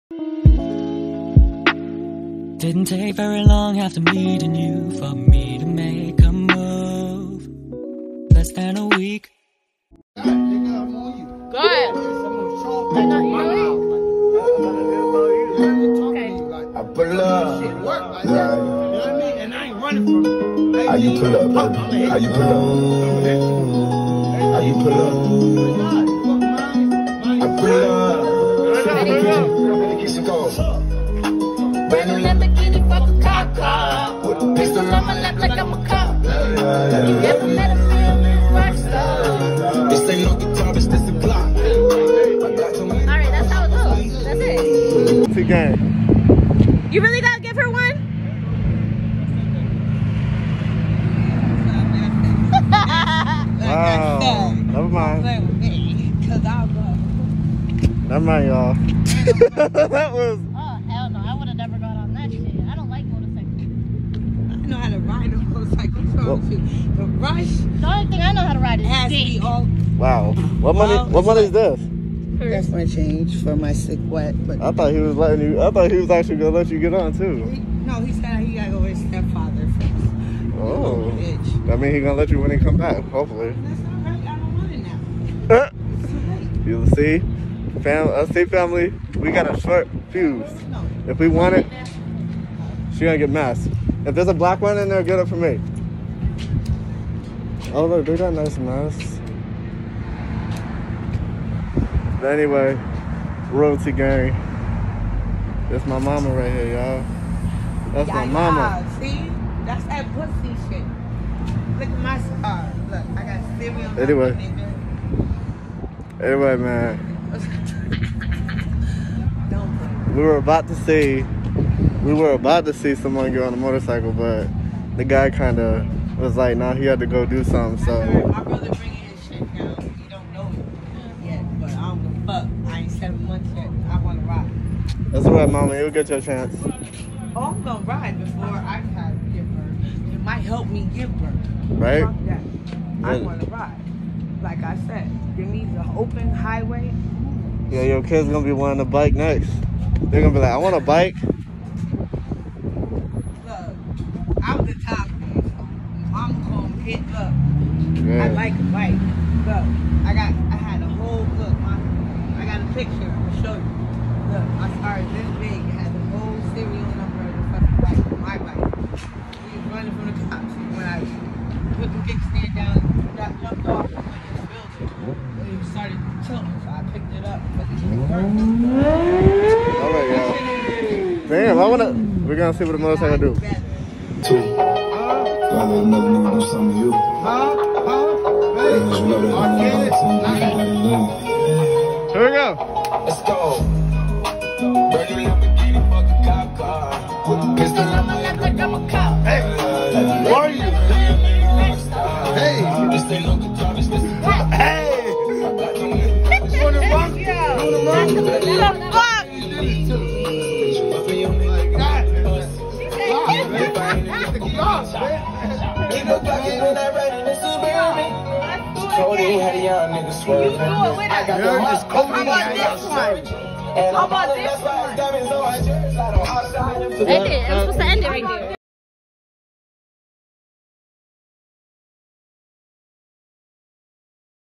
Didn't take very long after meeting you for me to make a move. Less than a week. Go ahead. I pull up. You know what I mean? And I ain't running from it. How you pull up, baby? How you pull up? How you pull up? I pull up. Get some calls. Brand new Lamborghini, fuck a cop car. With a pistol on my lap like I'm a cop. You never met a real rock star. This ain't no guitar, it's just a Glock. Alright, that's how it goes. That's it. Again. You really gotta give her one? Wow. Never mind. Never mind, y'all. That was. Oh, hell no. I would have never got on that shit. I don't like motorcycles. I know how to ride a motorcycle. The rush. The only thing I know how to ride is has me dick. all. Wow. What money? What money is this? That's my change for my sick wet. But I thought he was letting you. I thought he was actually gonna let you get on too. no, he said he gotta go with his stepfather first. Oh. Bitch. I mean, he gonna let you when he come back. Hopefully. That's all right. I don't want it now. It's too late. You'll see. Family, we got a short fuse. No. If we want it, she gonna get messed. If there's a black one in there, get it for me. Oh look, they got nice masks. But anyway, royalty gang. That's my mama right here, y'all. That's my mama. See? That's that pussy shit. Look at my scar. Look, I got cereal. Anyway, man. We were about to see someone get on a motorcycle, but the guy kind of was like, nah, he had to go do something, so. My brother bringing his shit down. He don't know it yet, but I don't give a fuck. I ain't 7 months yet. I want to ride. That's all right, mama. You'll get your chance. Oh, I'm going to ride before I give birth. It might help me give birth. Right? Fuck that. I want to ride. Like I said, give me the open highway. Yeah, your kid's gonna be wanting a bike next. They're gonna be like, I want a bike. Look, I was a top man. I'm going to hit up. Yeah. I like a bike. Look, I had a whole look. I got a picture to show you. Look, my car is this big. It had the whole serial number of the fucking bike. My bike. We was running from the cops when I put the kickstand down, got jumped off and went in the building. When he started tilting, so I picked it up. But All right, y'all. Damn, we're gonna see what the motorcycle do. Two. Gotta let another nigga do something to you. Here we go. Let's go. Brand new Lamborghini, fuck a cop car. With a pistol on my lap like I'm a cop. Hey, who are you? Hey. This ain't no guitar, it's just a Glock. Hey. You want to run? You want to run? Fuck! Cody had a young nigga swerving. I got the It's Cody. How about this one? and How about this one? diamonds on my jersey. I don't outside of the End it. I'm supposed to end it right there.